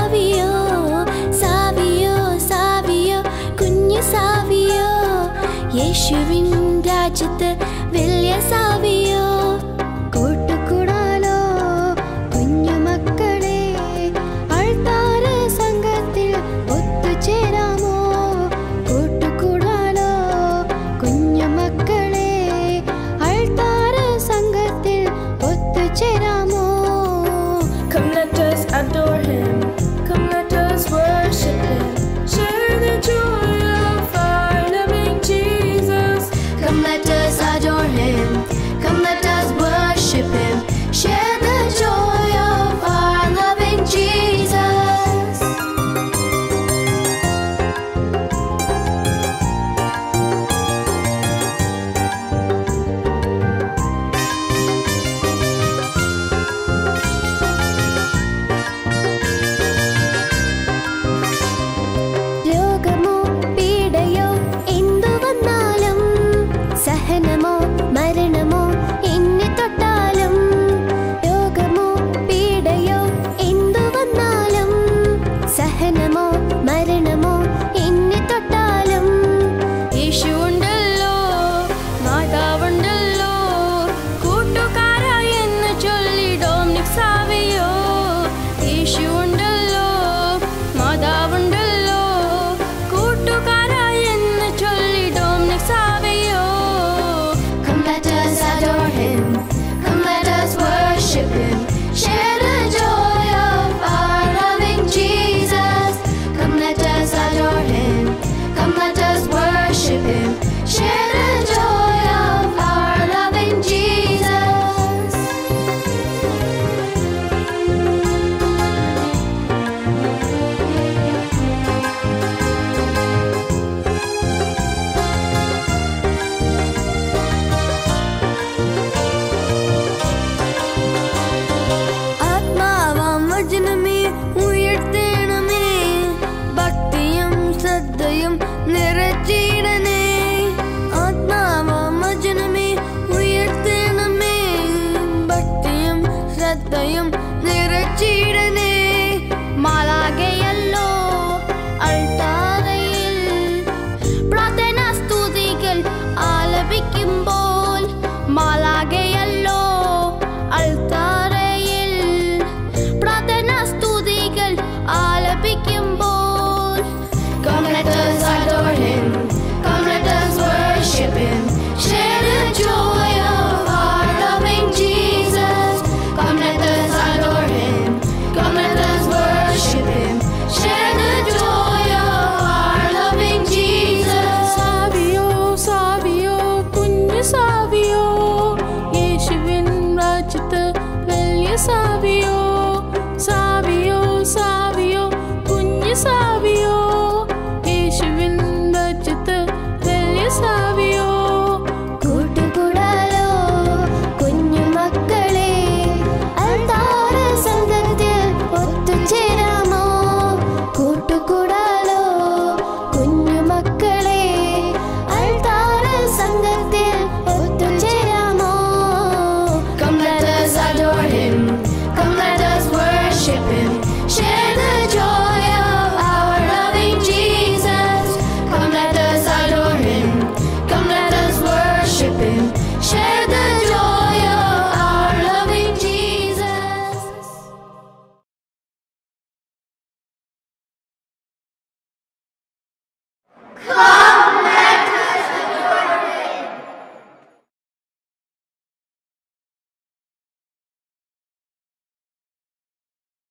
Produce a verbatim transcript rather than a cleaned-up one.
Savio, Savio, Savio, Kunju Savio, Yeshuvin Rajyathe Velya Savio. Kootukoodallo Kunjumakkale, Altharasangathil Othucherammo. Kootukoodallo Kunjumakkale, Altharasangathil Othucherammo. Come let us adore him, come let us worship him, share the joy of our loving Jesus. Come let us adore him, come let us worship him, share the joy of our loving Jesus. രോഗമോ പീഡയോ എന്തു വന്നാലും, സഹനമോ മരണമോ എന്നെ തൊട്ടാലും, രോഗമോ പീഡയോ എന്തു വന്നാലും, സഹനമോ മരണമോ എന്നെ തൊട്ടാലും, യേശു ഉണ്ടല്ലോ, മാതാവുണ്ടല്ലോ, കൂട്ടുകാരായി എന്ന് ചൊല്ലിടോം സാവിയോ. യേശു ഉണ്ടല്ലോ, മാതാവുണ്ടല്ലോ, കൂട്ടുകാരായി എന്ന് ചൊല്ലിടോം Savio. Come let us adore him, come let us worship him, share the joy of our loving Jesus. Come let us adore him, come let us worship him, share the joy of our loving Jesus. ആത്മാവാം വചനമേ ഉയർത്തേണമേ, ഭക്തിയും ശ്രദ്ധയും നിറച്ചിടണേ. ആത്മാവാം വചനമേ ഉയർത്തേണമേ, ഭക്തിയും ശ്രദ്ധയും നിറച്ചിടണേ. മാലാഖയല്ലോ അൾത്താരയിൽ പ്രാർത്ഥനാ സ്തുതികൾ ആലപിക്കുമ്പോൾ, മാലാഖയല്ലോ അൾത്താരയിൽ പ്രാർത്ഥനാ സ്തുതികൾ ആലപിക്കുമ്പോൾ. Come let us adore him, come let us worship him, share the joy of our loving Jesus. Come let us adore him, come let us worship him, share the joy of our loving Jesus. Savio, Savio, Kunju Savio, Yeshuvin Rajyathe Velya Savio. Savio, Savio, Kunju Savio, Yeshuvin Rajyathe Velya Savio. Kootukoodallo Kunjumakkale, Altharasangathil Othucherammo. Kootukoodallo Kunjumakkale, Altharasangathil Othucherammo. Come let us adore him, come let us worship him, share the joy of our loving Jesus. Come let us adore him, come let us worship him, share the joy of our loving Jesus. Come